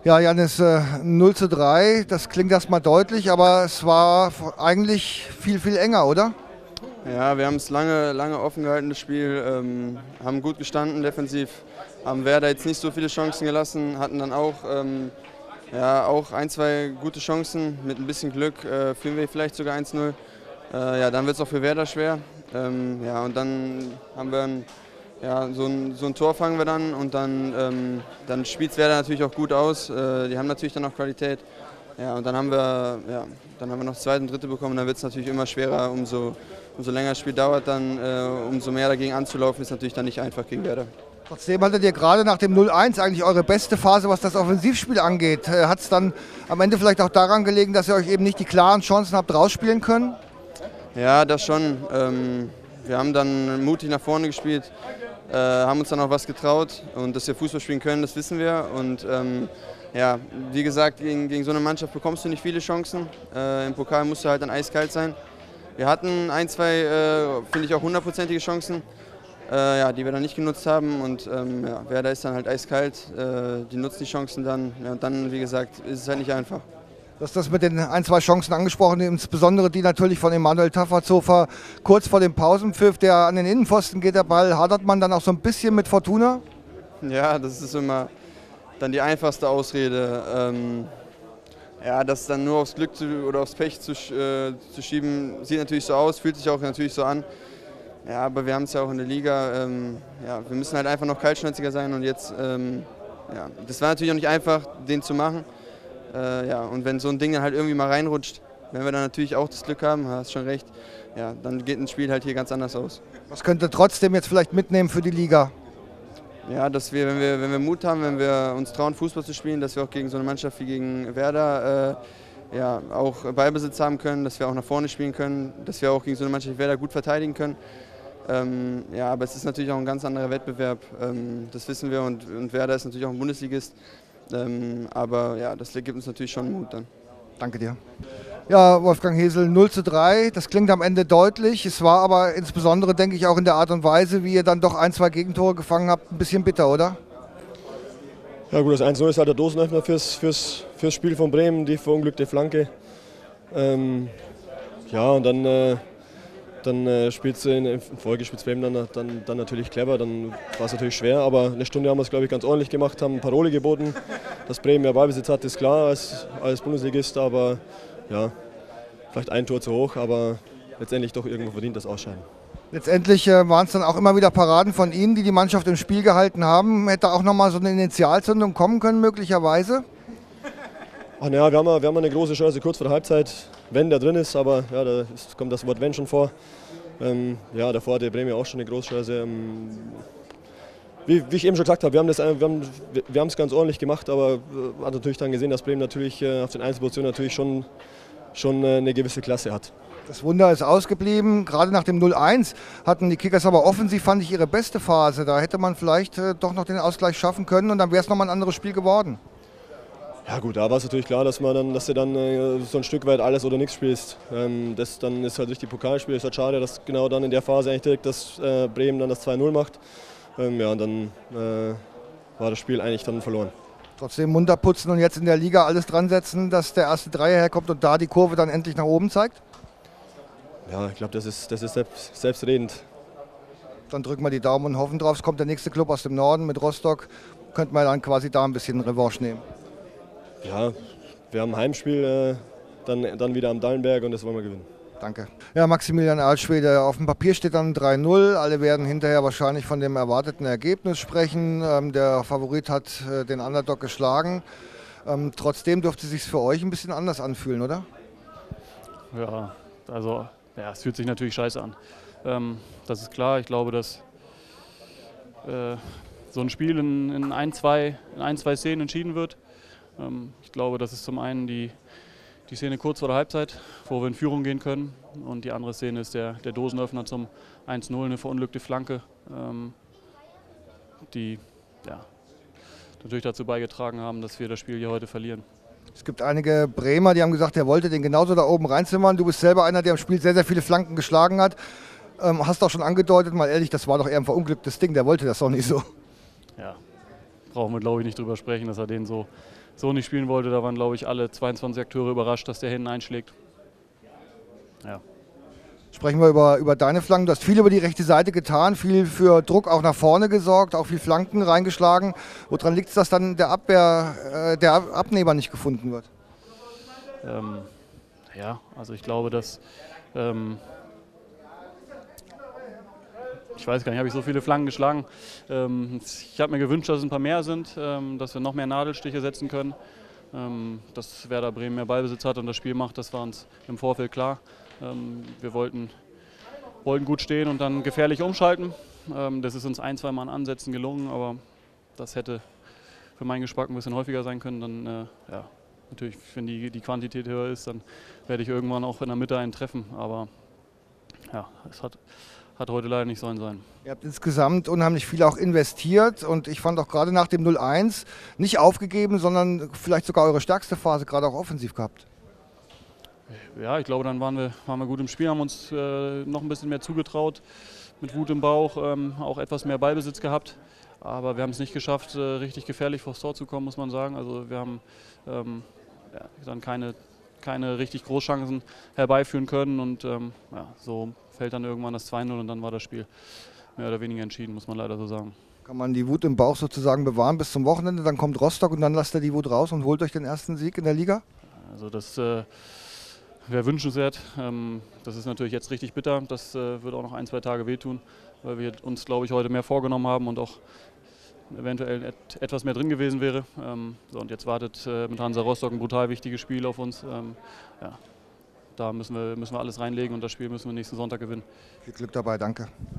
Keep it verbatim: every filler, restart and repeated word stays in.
Ja, Janis, äh, null zu drei, das klingt erstmal deutlich, aber es war eigentlich viel, viel enger, oder? Ja, wir haben es lange, lange offen gehalten, das Spiel, ähm, haben gut gestanden defensiv, haben Werder jetzt nicht so viele Chancen gelassen, hatten dann auch, ähm, ja, auch ein, zwei gute Chancen, mit ein bisschen Glück äh, führen wir vielleicht sogar eins null. Äh, ja, dann wird es auch für Werder schwer. Ähm, ja, und dann haben wir ein, ja, so, ein, so ein Tor fangen wir dann und dann, ähm, dann spielt es Werder natürlich auch gut aus. Äh, die haben natürlich dann auch Qualität. Ja, und dann haben wir, ja, dann haben wir noch zweite und dritte bekommen. Dann wird es natürlich immer schwerer, umso, umso länger das Spiel dauert, dann, äh, umso mehr dagegen anzulaufen, ist natürlich dann nicht einfach gegen Werder. Trotzdem hattet ihr gerade nach dem null eins eigentlich eure beste Phase, was das Offensivspiel angeht. Hat es dann am Ende vielleicht auch daran gelegen, dass ihr euch eben nicht die klaren Chancen habt rausspielen können? Ja, das schon. Ähm, wir haben dann mutig nach vorne gespielt, äh, haben uns dann auch was getraut und dass wir Fußball spielen können, das wissen wir. Und ähm, ja, wie gesagt, gegen, gegen so eine Mannschaft bekommst du nicht viele Chancen. Äh, Im Pokal musst du halt dann eiskalt sein. Wir hatten ein, zwei, äh, finde ich auch hundertprozentige Chancen, äh, ja, die wir dann nicht genutzt haben. Und ähm, ja, Werder ist dann halt eiskalt, äh, die nutzt die Chancen dann. Ja, und dann, wie gesagt, ist es halt nicht einfach. Du hast das mit den ein, zwei Chancen angesprochen, insbesondere die natürlich von Emanuel Tafazova kurz vor dem Pausenpfiff, der an den Innenpfosten geht, der Ball. Hadert man dann auch so ein bisschen mit Fortuna? Ja, das ist immer dann die einfachste Ausrede. Ähm, ja, das dann nur aufs Glück zu, oder aufs Pech zu, äh, zu schieben, sieht natürlich so aus, fühlt sich auch natürlich so an. Ja, aber wir haben es ja auch in der Liga. Ähm, ja, wir müssen halt einfach noch kaltschnäuziger sein und jetzt, ähm, ja, das war natürlich auch nicht einfach, den zu machen. Äh, ja, und wenn so ein Ding dann halt irgendwie mal reinrutscht, wenn wir dann natürlich auch das Glück haben, hast schon recht, ja, dann geht ein Spiel halt hier ganz anders aus. Was könnt ihr trotzdem jetzt vielleicht mitnehmen für die Liga? Ja, dass wir, wenn wir, wenn wir Mut haben, wenn wir uns trauen, Fußball zu spielen, dass wir auch gegen so eine Mannschaft wie gegen Werder äh, ja, auch Ballbesitz haben können, dass wir auch nach vorne spielen können, dass wir auch gegen so eine Mannschaft wie Werder gut verteidigen können. Ähm, ja, aber es ist natürlich auch ein ganz anderer Wettbewerb, ähm, das wissen wir, und, und Werder ist natürlich auch ein Bundesligist. Ähm, aber ja, das gibt uns natürlich schon Mut dann. Danke dir. Ja, Wolfgang Hesel, null zu drei, das klingt am Ende deutlich. Es war aber insbesondere, denke ich, auch in der Art und Weise, wie ihr dann doch ein, zwei Gegentore gefangen habt, ein bisschen bitter, oder? Ja gut, das eins null ist halt der Dosenöffner fürs, fürs, fürs Spiel von Bremen, die verunglückte Flanke. Ähm, ja, und dann, äh, dann äh, spielt in, in Folge spielt Bremen dann, dann, dann natürlich clever, dann war es natürlich schwer, aber eine Stunde haben wir es, glaube ich, ganz ordentlich gemacht, haben Parole geboten. Dass Bremen mehr Ballbesitz hat, ist klar als, als Bundesligist, aber ja, vielleicht ein Tor zu hoch, aber letztendlich doch irgendwo verdient das Ausscheiden. Letztendlich äh, waren es dann auch immer wieder Paraden von Ihnen, die die Mannschaft im Spiel gehalten haben. Hätte auch nochmal so eine Initialzündung kommen können, möglicherweise? Ach naja, wir haben, wir haben eine große Chance kurz vor der Halbzeit, wenn der drin ist, aber ja, da ist, kommt das Wort wenn schon vor. Ähm, ja, davor hatte Bremen auch schon eine große Chance. Ähm, wie, wie ich eben schon gesagt habe, wir haben es wir haben, wir haben es ganz ordentlich gemacht, aber äh, hat natürlich dann gesehen, dass Bremen natürlich äh, auf den Einzelpositionen natürlich schon, schon äh, eine gewisse Klasse hat. Das Wunder ist ausgeblieben. Gerade nach dem null eins hatten die Kickers aber offensiv, fand ich, ihre beste Phase. Da hätte man vielleicht äh, doch noch den Ausgleich schaffen können und dann wäre es nochmal ein anderes Spiel geworden. Ja gut, da war es natürlich klar, dass, man dann, dass du dann äh, so ein Stück weit alles oder nichts spielst. Ähm, das dann ist halt durch die Pokalspiele, ist halt schade, dass genau dann in der Phase eigentlich direkt das äh, Bremen dann das zwei null macht. Ähm, ja, und dann äh, war das Spiel eigentlich dann verloren. Trotzdem munter putzen und jetzt in der Liga alles dran setzen, dass der erste Dreier herkommt und da die Kurve dann endlich nach oben zeigt? Ja, ich glaube, das ist, das ist selbst, selbstredend. Dann drücken wir die Daumen und hoffen drauf. Es kommt der nächste Club aus dem Norden mit Rostock. Könnten wir dann quasi da ein bisschen Revanche nehmen. Ja, wir haben ein Heimspiel äh, dann, dann wieder am Dallenberg und das wollen wir gewinnen. Danke. Ja, Maximilian Alschwede, auf dem Papier steht dann drei null. Alle werden hinterher wahrscheinlich von dem erwarteten Ergebnis sprechen. Ähm, der Favorit hat äh, den Underdog geschlagen. Ähm, trotzdem dürfte es sich für euch ein bisschen anders anfühlen, oder? Ja, also ja, es fühlt sich natürlich scheiße an. Ähm, das ist klar. Ich glaube, dass äh, so ein Spiel in, in, ein, zwei, in ein, zwei Szenen entschieden wird. Ähm, ich glaube, das ist zum einen die Die Szene kurz vor der Halbzeit, wo wir in Führung gehen können. Und die andere Szene ist der, der Dosenöffner zum eins null, eine verunglückte Flanke, ähm, die ja, natürlich dazu beigetragen haben, dass wir das Spiel hier heute verlieren. Es gibt einige Bremer, die haben gesagt, er wollte den genauso da oben reinzimmern. Du bist selber einer, der im Spiel sehr, sehr viele Flanken geschlagen hat. Ähm, hast auch schon angedeutet, mal ehrlich, das war doch eher ein verunglücktes Ding, der wollte das doch nicht so. Ja, brauchen wir, glaube ich, nicht drüber sprechen, dass er den so, so nicht spielen wollte. Da waren, glaube ich, alle zweiundzwanzig Akteure überrascht, dass der hinten einschlägt. Ja. Sprechen wir über, über deine Flanken. Du hast viel über die rechte Seite getan, viel für Druck auch nach vorne gesorgt, auch viel Flanken reingeschlagen. Woran liegt es, dass dann der Abwehr, äh, der Abnehmer nicht gefunden wird? Ähm, ja, also ich glaube, dass ähm, ich weiß gar nicht, habe ich so viele Flanken geschlagen. Ähm, ich habe mir gewünscht, dass es ein paar mehr sind, ähm, dass wir noch mehr Nadelstiche setzen können, ähm, dass Werder Bremen mehr Ballbesitz hat und das Spiel macht. Das war uns im Vorfeld klar. Ähm, wir wollten, wollten gut stehen und dann gefährlich umschalten. Ähm, das ist uns ein, zwei Mal an Ansätzen gelungen, aber das hätte für meinen Geschmack ein bisschen häufiger sein können. Dann, äh, ja, natürlich, wenn die, die Quantität höher ist, dann werde ich irgendwann auch in der Mitte einen treffen. Aber ja, es hat, hat heute leider nicht sollen sein. Ihr habt insgesamt unheimlich viel auch investiert und ich fand auch gerade nach dem null eins nicht aufgegeben, sondern vielleicht sogar eure stärkste Phase gerade auch offensiv gehabt. Ja, ich glaube, dann waren wir, waren wir gut im Spiel, haben uns äh, noch ein bisschen mehr zugetraut, mit Wut im Bauch, ähm, auch etwas mehr Ballbesitz gehabt. Aber wir haben es nicht geschafft, äh, richtig gefährlich vors Tor zu kommen, muss man sagen. Also wir haben ähm, ja, dann keine, keine richtig Großchancen herbeiführen können und ähm, ja, so fällt dann irgendwann das zwei null und dann war das Spiel mehr oder weniger entschieden, muss man leider so sagen. Kann man die Wut im Bauch sozusagen bewahren bis zum Wochenende, dann kommt Rostock und dann lasst ihr die Wut raus und holt euch den ersten Sieg in der Liga? Also das äh, wäre wünschenswert. Ähm, das ist natürlich jetzt richtig bitter, das äh, wird auch noch ein, zwei Tage wehtun, weil wir uns, glaube ich, heute mehr vorgenommen haben und auch eventuell et etwas mehr drin gewesen wäre. Ähm, so, und jetzt wartet äh, mit Hansa Rostock ein brutal wichtiges Spiel auf uns. Ähm, ja, da müssen wir, müssen wir alles reinlegen und das Spiel müssen wir nächsten Sonntag gewinnen. Viel Glück dabei, danke.